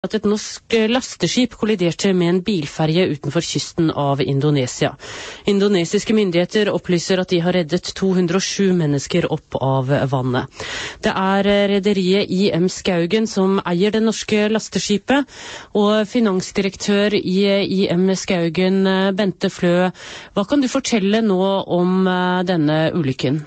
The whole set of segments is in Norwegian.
At et norsk lasteskip kolliderte med en bilferje utenfor kysten av Indonesia. Indonesiske myndigheter opplyser at de har reddet 207 mennesker opp av vannet. Det er rederiet IM Skaugen som eier det norske lasteskipet, og finansdirektør i IM Skaugen, Bente Flø, hva kan du fortelle nå om denne ulykken?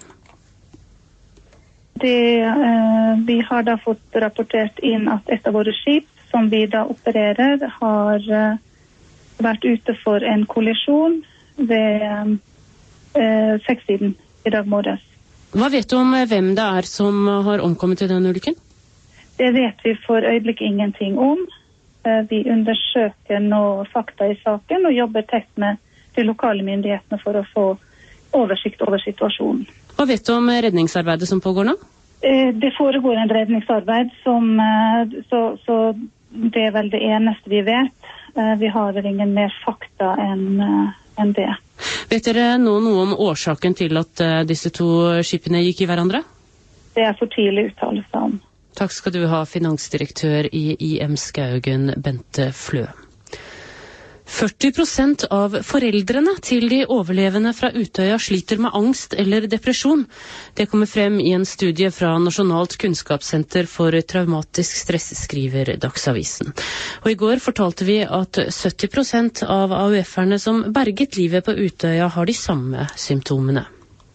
Vi har da fått rapportert inn at et av våre skip som vi da opererer, har vært ute for en kollisjon ved 6-tiden i dag morges. Hva vet du om hvem det er som har omkommet i denne ulykken? Det vet vi for øyeblikk ingenting om. Vi undersøker nå fakta i saken og jobber tett med de lokale myndighetene for å få oversikt over situasjonen. Hva vet du om redningsarbeidet som pågår nå? Det foregår en redningsarbeid så det er vel det eneste vi vet. Vi har vel ingen mer fakta enn det. Vet dere noe om årsaken til at disse to skipene gikk i hverandre? Det er for tidlig uttalelse om. Takk skal du ha, finansdirektør i IM Skaugen, Bente Flø. 40% av foreldrene til de overlevende fra Utøya sliter med angst eller depresjon. Det kommer frem i en studie fra Nasjonalt kunnskapssenter for traumatisk stress, skriver Dagsavisen. Og i går fortalte vi at 70% av AUF-erne som berget livet på Utøya har de samme symptomene.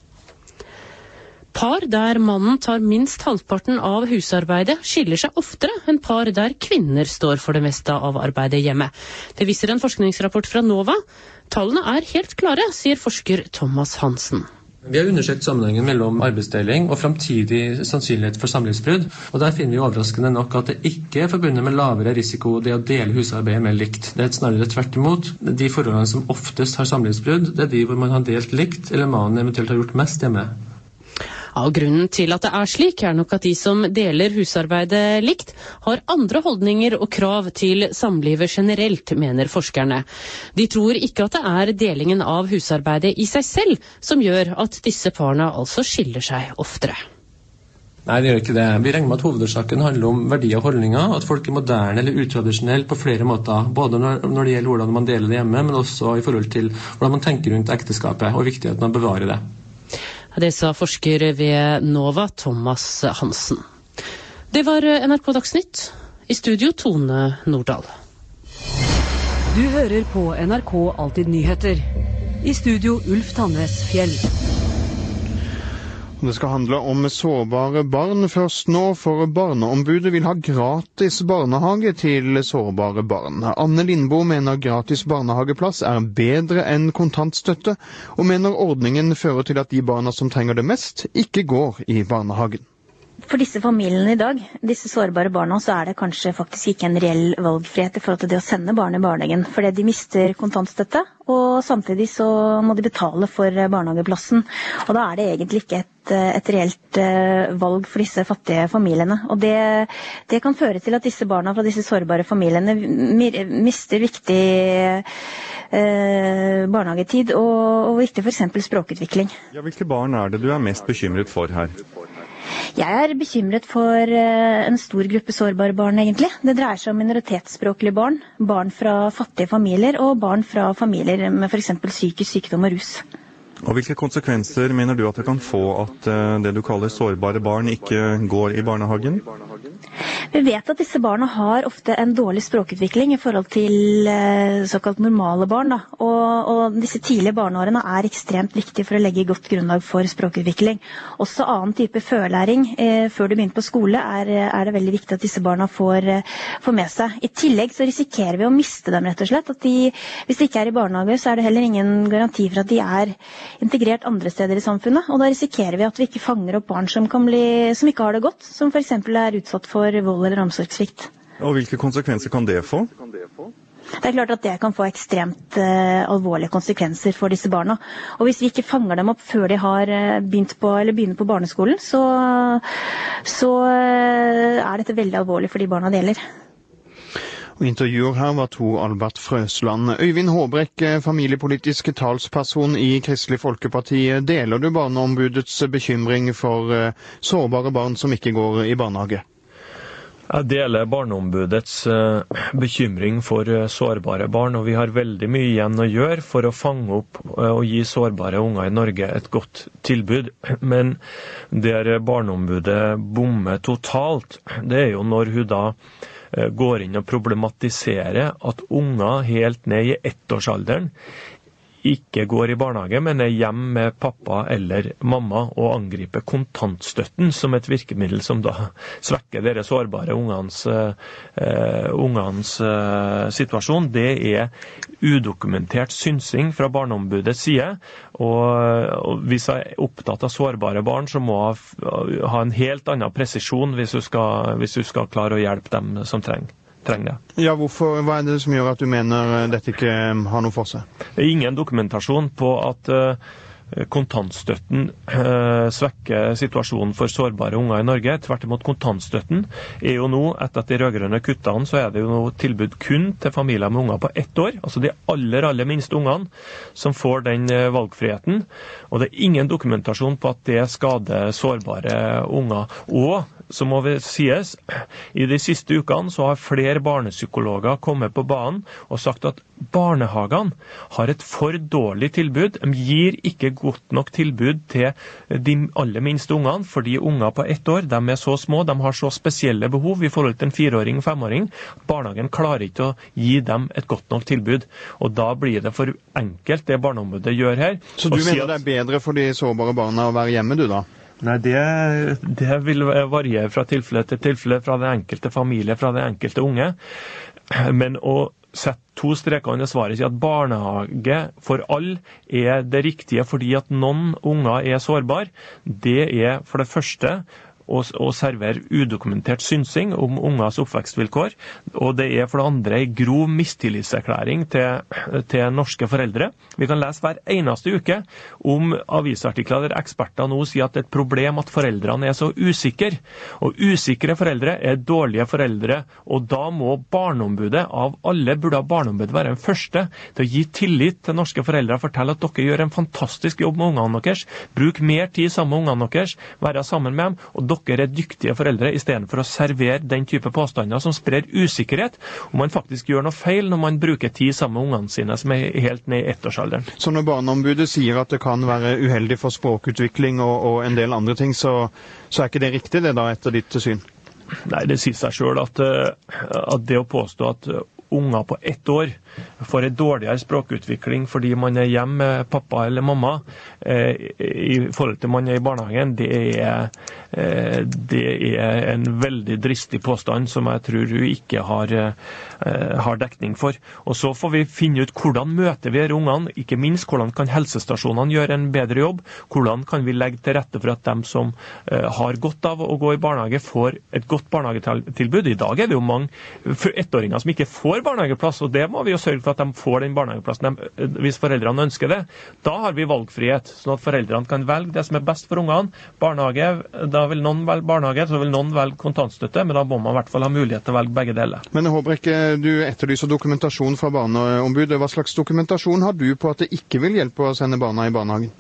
Par der mannen tar minst halvparten av husarbeidet skiller seg oftere enn par der kvinner står for det meste av arbeidet hjemme. Det viser en forskningsrapport fra NOVA. Tallene er helt klare, sier forsker Thomas Hansen. Vi har undersøkt sammenhengen mellom arbeidsdeling og framtidig sannsynlighet for samlivsbrudd, og der finner vi overraskende nok at det ikke er forbundet med lavere risiko det å dele husarbeidet mer likt. Det er snarere tvert imot. De forholdene som oftest har samlivsbrudd, det er de hvor man har delt likt, eller mannen eventuelt har gjort mest hjemme. Ja, og grunnen til at det er slik er nok at de som deler husarbeidet likt, har andre holdninger og krav til samlivet generelt, mener forskerne. De tror ikke at det er delingen av husarbeidet i seg selv som gjør at disse parene altså skiller seg oftere. Nei, det gjør ikke det. Vi regner med at hovedårsaken handler om verdier og holdninger, at folk er moderne eller utradisjonelle på flere måter, både når det gjelder hvordan man deler det hjemme, men også i forhold til hvordan man tenker rundt ekteskapet og viktigheten av å bevare det. Det sa forsker ved NOVA, Thomas Hansen. Det var NRK Dagsnytt. I studio Tone Nordahl. Du hører på NRK Alltid Nyheter. I studio Ulf Tannes Fjell. Det skal handle om sårbare barn først nå, for Barneombudet vil ha gratis barnehage til sårbare barn. Anne Lindboe mener gratis barnehageplass er bedre enn kontantstøtte, og mener ordningen fører til at de barna som trenger det mest, ikke går i barnehagen. For disse familiene i dag, disse sårbare barna, så er det kanskje faktisk ikke en reell valgfrihet i forhold til det å sende barn i barnehagen, fordi de mister kontantstøtte, og samtidig så må de betale for barnehageplassen. Og da er det egentlig ikke et reelt valg for disse fattige familiene. Og det kan føre til at disse barna fra disse sårbare familiene mister viktig barnehagetid og viktig for eksempel språkutvikling. Ja, hvilke barn er det du er mest bekymret for her? Jeg er bekymret for en stor gruppe sårbare barn, egentlig. Det dreier seg om minoritetsspråklige barn, barn fra fattige familier og barn fra familier med for eksempel psykisk sykdom og rus. Og hvilke konsekvenser mener du at det kan få at det du kaller sårbare barn ikke går i barnehagen? Vi vet at disse barna har ofte en dårlig språkutvikling i forhold til såkalt normale barn. Da. Og disse tidlige barneårene er ekstremt viktige for å legge godt grunnlag for språkutvikling. Også annen type førlæring før du begynner på skole er det veldig viktig at disse barna får med seg. I tillegg så risikerer vi å miste dem rett og slett. At hvis de ikke er i barnehage, så er det heller ingen garanti for at de er integrert andre steder i samfunnet, og da risikerer vi at vi ikke fanger opp barn som ikke har det godt, som for eksempel er utsatt for vold eller omsorgssvikt. Og hvilke konsekvenser kan det få? Det er klart at det kan få ekstremt alvorlige konsekvenser for disse barna. Og hvis vi ikke fanger dem opp før de har begynner på barneskolen, så er dette veldig alvorlig for de barna det gjelder. Og intervjuer her var Tor Albert Frøsland. Øyvind Håbrekk, familiepolitisk talsperson i Kristelig Folkeparti. Deler du Barneombudets bekymring for sårbare barn som ikke går i barnehage? Jeg deler Barneombudets bekymring for sårbare barn, og vi har veldig mye igjen å gjøre for å fange opp og gi sårbare unger i Norge et godt tilbud. Men der Barneombudet bommer totalt, det er jo når hun da går inn og problematiserer at unger helt ned i 1-årsalderen ikke går i barnehage, men er hjemme med pappa eller mamma og angriper kontantstøtten som et virkemiddel som da svekker deres sårbare ungenes situasjon. Det er udokumentert synsing fra Barneombudets side, og hvis jeg er opptatt av sårbare barn, så må jeg ha en helt annen presisjon hvis du skal klare å hjelpe dem som trenger det. Ja, hva er det som gjør at du mener dette ikke har noe for seg? Det er ingen dokumentasjon på at kontantstøtten svekker situasjonen for sårbare unger i Norge. Tvert imot, kontantstøtten er jo nå, etter at de rødgrønne kuttene, så er det jo nå tilbud kun til familier med unger på 1 år, altså de aller minste ungene som får den valgfriheten, og det er ingen dokumentasjon på at det skader sårbare unger. Og så må vi sies, i de siste ukene så har flere barnepsykologer kommet på banen og sagt at barnehagene har et for dårlig tilbud. De gir ikke godt nok tilbud til de aller minste ungene, fordi unger på 1 år, de er så små, de har så spesielle behov i forhold til en 4-åring, 5-åring. Barnehagen klarer ikke å gi dem et godt nok tilbud, og da blir det for enkelt det Barneombudet gjør her. Så du mener det er bedre for de sårbare barna å være hjemme, du da? Nei, det vil variere fra tilfelle til tilfelle, fra den enkelte familie, fra den enkelte unge. Men å sette 2 streker under svaret, si at barnehage for alle er det riktige fordi at noen unger er sårbare, det er for det første å servere udokumentert synsing om ungers oppvekstvilkår, og det er for det andre en grov mistillitserklæring til norske foreldre. Vi kan lese hver eneste uke om avisartikler der eksperter nå sier at det er et problem at foreldrene er så usikre, og usikre foreldre er dårlige foreldre, og da må Barneombudet, av alle burde Barneombudet være den første til å gi tillit til norske foreldre, fortelle at dere gjør en fantastisk jobb med ungene deres, bruk mer tid sammen med ungene deres, være sammen med dem, og dere er dyktige foreldre, i stedet for å servere den type påstander som sprer usikkerhet, og man faktisk gjør noe feil når man bruker tid sammen med ungene sine som er helt ned i 1-årsalderen. Så når Barneombudet sier at det kan være uheldig for språkutvikling og en del andre ting, så er ikke det riktig det da, etter ditt syn? Nei, det sier seg selv at det å påstå at unger på 1 år får en dårligere språkutvikling fordi man er hjemme med pappa eller mamma i forhold til man er i barnehagen, det er en veldig dristig påstand som jeg tror du ikke har dekning for. Og så får vi finne ut hvordan møter vi ungene, ikke minst hvordan kan helsestasjonene gjøre en bedre jobb, hvordan kan vi legge til rette for at dem som har godt av å gå i barnehage får et godt barnehagetilbud. I dag er det jo mange 1-åringer som ikke får barnehageplass, og det må vi jo sørge for at de får den barnehageplassen hvis foreldrene ønsker det. Da har vi valgfrihet, sånn at foreldrene kan velge det som er best for ungene. Barnehage, da vil noen velge barnehage, så vil noen velge kontantstøtte, men da må man i hvert fall ha mulighet til å velge begge deler. Men jeg håper ikke du etterlyser dokumentasjon fra Barneombudet. Hva slags dokumentasjon har du på at det ikke vil hjelpe å sende barna i barnehagen?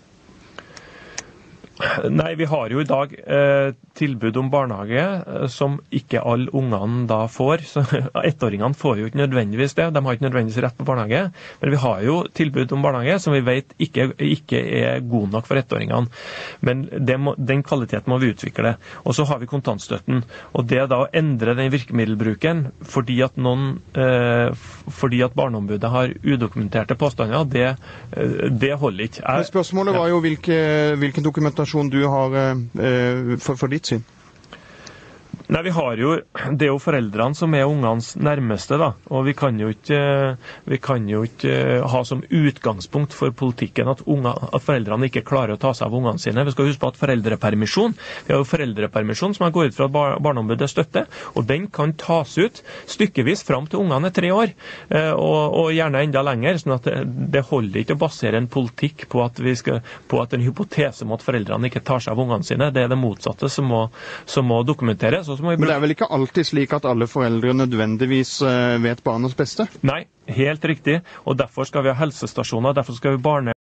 Nei, vi har jo i dag tilbud om barnehage som ikke alle ungene da får. Så 1-åringene får jo ikke nødvendigvis det, de har ikke nødvendigvis rett på barnehage. Men vi har jo tilbud om barnehage som vi vet ikke er god nok for 1-åringene. Men den kvaliteten må vi utvikle. Og så har vi kontantstøtten. Og det da å endre den virkemiddelbruken fordi at Barneombudet har udokumenterte påstander, det holder ikke. Spørsmålet var jo hvilken dokumentasjon du har for ditt syn? Nei, det er jo foreldrene som er ungenes nærmeste, da. Og vi kan jo ikke ha som utgangspunkt for politikken at foreldrene ikke klarer å ta seg av ungene sine. Vi skal huske på at vi har jo foreldrepermisjon som har gått ut fra at Barneombudet støtter, og den kan tas ut stykkevis fram til ungene er 3 år, og gjerne enda lenger, sånn at det holder ikke å basere en politikk på at en hypotese om at foreldrene ikke tar seg av ungene sine. Det er det motsatte som må dokumenteres. Men det er vel ikke alltid slik at alle foreldre nødvendigvis vet barnas beste? Nei, helt riktig. Og derfor skal vi ha helsestasjoner, derfor skal vi